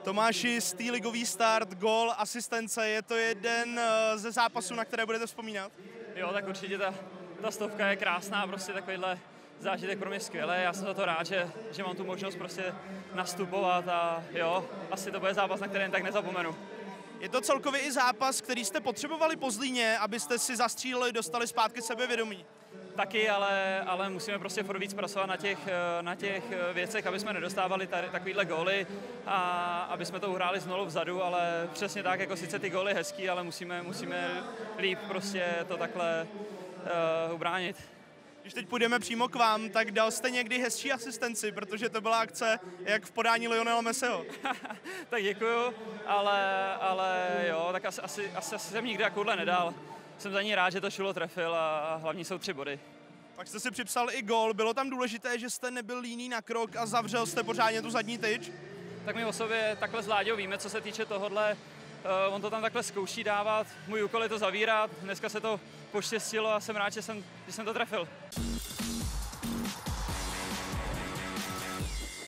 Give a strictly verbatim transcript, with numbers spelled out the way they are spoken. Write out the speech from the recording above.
Tomáši, z té ligový start, gól, asistence, je to jeden ze zápasů, na které budete vzpomínat? Jo, tak určitě ta, ta stovka je krásná, prostě takovýhle zážitek pro mě skvělé. Já jsem za to rád, že, že mám tu možnost prostě nastupovat a jo, asi to bude zápas, na který jen tak nezapomenu. Je to celkově i zápas, který jste potřebovali po Zlíně, abyste si zastříleli, dostali zpátky sebevědomí? Taky, ale, ale musíme prostě furt víc pracovat na těch, na těch věcech, aby jsme nedostávali tady takovýhle góly a aby jsme to uhráli z nulu vzadu, ale přesně tak, jako sice ty góly hezký, ale musíme, musíme líp prostě to takhle uh, ubránit. Když teď půjdeme přímo k vám, tak dal jste někdy hezčí asistenci, protože to byla akce jak v podání Lionela Messiho. Tak děkuju, ale, ale jo, tak asi, asi, asi, asi jsem nikdy takovouhle nedal. Jsem za ní rád, že to Šulo trefil a hlavní jsou tři body. Pak jste si připsal i gól. Bylo tam důležité, že jste nebyl líný na krok a zavřel jste pořádně tu zadní tyč? Tak my o sobě takhle s Láďou víme, co se týče tohohle. Uh, on to tam takhle zkouší dávat, můj úkol je to zavírat. Dneska se to poštěstilo a jsem rád, že jsem, že jsem to trefil.